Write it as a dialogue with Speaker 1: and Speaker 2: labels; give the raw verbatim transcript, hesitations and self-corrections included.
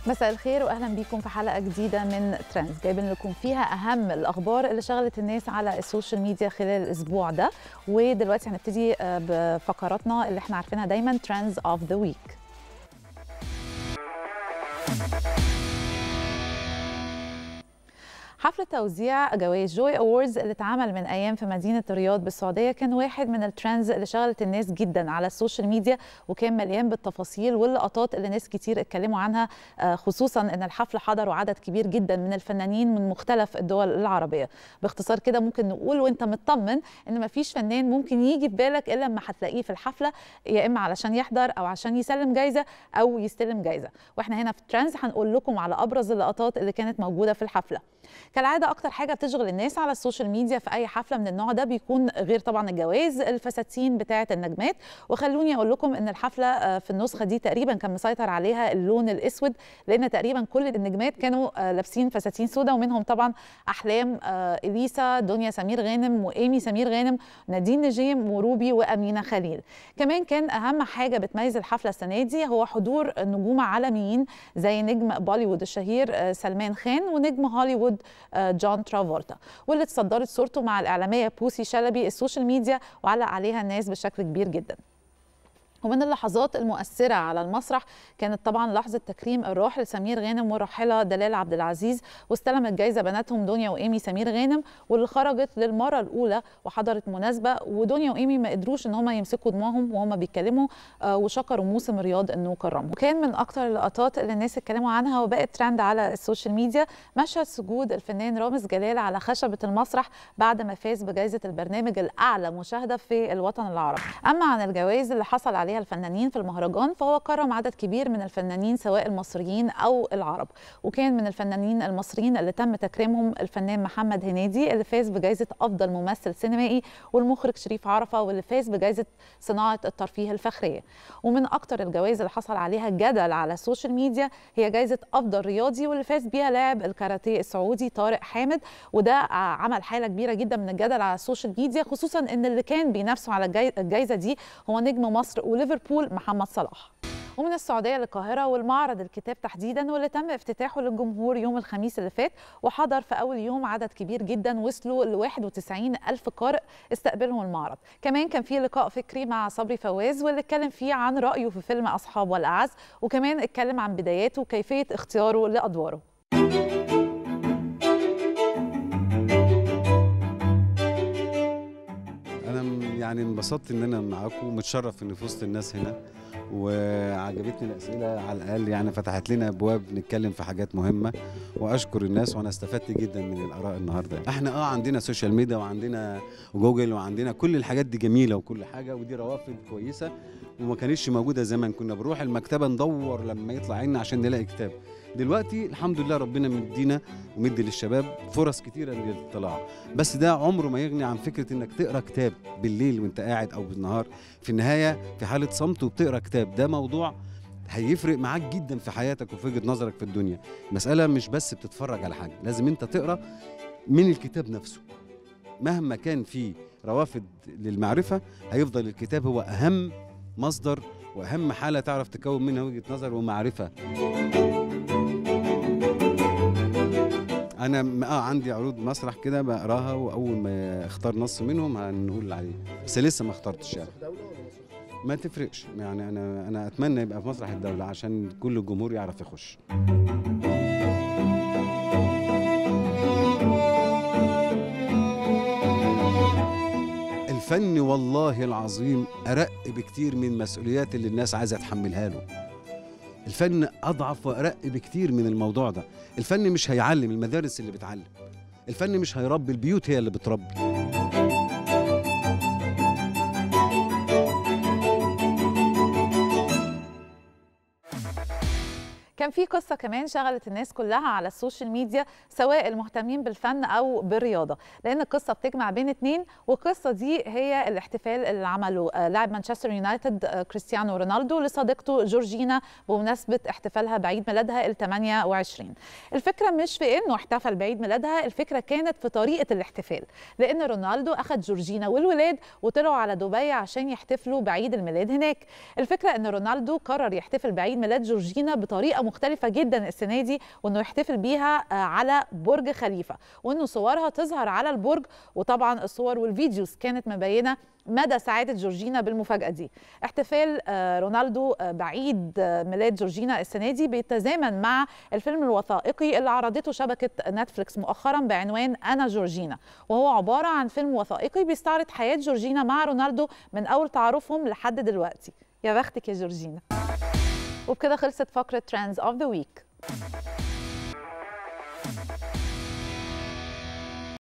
Speaker 1: مساء الخير واهلا بيكم في حلقه جديده من ترندز، جايبين لكم فيها اهم الاخبار اللي شغلت الناس على السوشيال ميديا خلال الاسبوع ده. ودلوقتي هنبتدي بفقراتنا اللي احنا عارفينها دايما، ترندز اوف ذا ويك. حفل توزيع جوائز جوي أووردز اللي اتعمل من أيام في مدينة الرياض بالسعودية كان واحد من الترندز اللي شغلت الناس جدا على السوشيال ميديا، وكان مليان بالتفاصيل واللقطات اللي ناس كتير اتكلموا عنها، خصوصا ان الحفل حضروا عدد كبير جدا من الفنانين من مختلف الدول العربية. باختصار كده ممكن نقول وانت مطمن ان مفيش فنان ممكن يجي في بالك الا لما هتلاقيه في الحفلة، يا اما علشان يحضر او عشان يسلم جايزة او يستلم جايزة. واحنا هنا في ترندز هنقول لكم على ابرز اللقطات اللي كانت موجودة في الحفلة. كالعاده اكتر حاجه بتشغل الناس على السوشيال ميديا في اي حفله من النوع ده بيكون غير طبعا الجوائز، الفساتين بتاعه النجمات. وخلوني اقول لكم ان الحفله في النسخه دي تقريبا كان مسيطر عليها اللون الاسود، لان تقريبا كل النجمات كانوا لابسين فساتين سوداء، ومنهم طبعا احلام اليسا، دنيا سمير غانم وايمي سمير غانم، نادين نجيم وروبي وامينه خليل. كمان كان اهم حاجه بتميز الحفله السنه دي هو حضور نجوم عالميين زي نجم بوليوود الشهير سلمان خان ونجم هوليوود جون ترافولتا، واللي اتصدرت صورته مع الإعلامية بوسي شلبي السوشيال ميديا وعلق عليها الناس بشكل كبير جدا. ومن اللحظات المؤثرة على المسرح كانت طبعا لحظة تكريم الراحل سمير غانم والراحلة دلال عبد العزيز، واستلمت جايزة بناتهم دنيا وإيمي سمير غانم، واللي خرجت للمرة الأولى وحضرت مناسبة. ودنيا وإيمي ما قدروش إن هم يمسكوا دموعهم وهم بيتكلموا، وشكروا موسم الرياض إنه كرمهم. وكان من أكتر اللقطات اللي الناس اتكلموا عنها وبقت ترند على السوشيال ميديا مشهد سجود الفنان رامز جلال على خشبة المسرح بعد ما فاز بجائزة البرنامج الأعلى مشاهدة في الوطن العربي. أما عن الجوائز اللي حصل عليها الفنانين في المهرجان فهو كرم عدد كبير من الفنانين سواء المصريين او العرب. وكان من الفنانين المصريين اللي تم تكريمهم الفنان محمد هنيدي اللي فاز بجائزة افضل ممثل سينمائي، والمخرج شريف عرفة واللي فاز بجائزة صناعة الترفيه الفخرية. ومن اكتر الجوائز اللي حصل عليها جدل على السوشيال ميديا هي جائزة افضل رياضي واللي فاز بيها لاعب الكاراتيه السعودي طارق حامد، وده عمل حالة كبيرة جدا من الجدل على السوشيال ميديا، خصوصا ان اللي كان بينافسوا على الجائزة دي هو نجم مصر وليفربول محمد صلاح. ومن السعودية للقاهرة والمعرض الكتاب تحديدا واللي تم افتتاحه للجمهور يوم الخميس اللي فات، وحضر في أول يوم عدد كبير جدا وصلوا ل واحد وتسعين ألف قارئ استقبلهم المعرض. كمان كان في لقاء فكري مع صبري فواز واللي اتكلم فيه عن رأيه في فيلم أصحاب والأعز، وكمان اتكلم عن بداياته وكيفية اختياره لأدواره.
Speaker 2: يعني انبسطت ان انا معاكم ومتشرف اني في وسط الناس هنا، وعجبتني الاسئله على الاقل، يعني فتحت لنا ابواب نتكلم في حاجات مهمه، واشكر الناس وانا استفدت جدا من الاراء النهارده. احنا اه عندنا سوشيال ميديا وعندنا جوجل وعندنا كل الحاجات دي جميله وكل حاجه، ودي روافد كويسه وما كانتش موجوده زمان. كنا بنروح المكتبه ندور لما يطلع عنا عشان نلاقي كتاب. دلوقتي الحمد لله ربنا مدينا ومدي للشباب فرص كتيره للاطلاع، بس ده عمره ما يغني عن فكره انك تقرا كتاب بالليل وانت قاعد او بالنهار. في النهايه في حاله صمت وبتقرا كتاب، ده موضوع هيفرق معاك جدا في حياتك وفي وجهه نظرك في الدنيا. مساله مش بس بتتفرج على حاجه، لازم انت تقرا من الكتاب نفسه. مهما كان في روافد للمعرفه هيفضل الكتاب هو اهم مصدر واهم حاله تعرف تكون منها وجهه نظر ومعرفه. أنا اه عندي عروض مسرح كده بقراها، وأول ما اختار نص منهم هنقول عليه، بس لسه ما اخترتش يعني. ما تفرقش يعني، أنا أنا أتمنى يبقى في مسرح الدولة عشان كل الجمهور يعرف يخش. الفن والله العظيم أرق بكتير من المسؤوليات اللي الناس عايزة تحملها له. الفن أضعف وأرق بكتير من الموضوع ده. الفن مش هيعلم، المدارس اللي بتعلم. الفن مش هيربي، البيوت هي اللي بتربي.
Speaker 1: كان في قصة كمان شغلت الناس كلها على السوشيال ميديا سواء المهتمين بالفن أو بالرياضة، لأن القصة بتجمع بين اتنين، والقصة دي هي الاحتفال اللي عمله لاعب مانشستر يونايتد كريستيانو رونالدو لصديقته جورجينا بمناسبة احتفالها بعيد ميلادها ال ثمانية وعشرين. الفكرة مش في إنه احتفل بعيد ميلادها، الفكرة كانت في طريقة الاحتفال، لأن رونالدو أخذ جورجينا والولاد وطلعوا على دبي عشان يحتفلوا بعيد الميلاد هناك. الفكرة إن رونالدو قرر يحتفل بعيد ميلاد جورجينا بطريقة مختلفة مختلفه جدا السنه دي، وانه يحتفل بيها على برج خليفه، وانه صورها تظهر على البرج. وطبعا الصور والفيديوز كانت مبينه مدى سعاده جورجينا بالمفاجاه دي. احتفال رونالدو بعيد ميلاد جورجينا السنه دي بيتزامن مع الفيلم الوثائقي اللي عرضته شبكه نتفليكس مؤخرا بعنوان انا جورجينا، وهو عباره عن فيلم وثائقي بيستعرض حياه جورجينا مع رونالدو من اول تعارفهم لحد دلوقتي. يا بختك يا جورجينا. وبكده خلصت فقره ترندز اوف ذا ويك.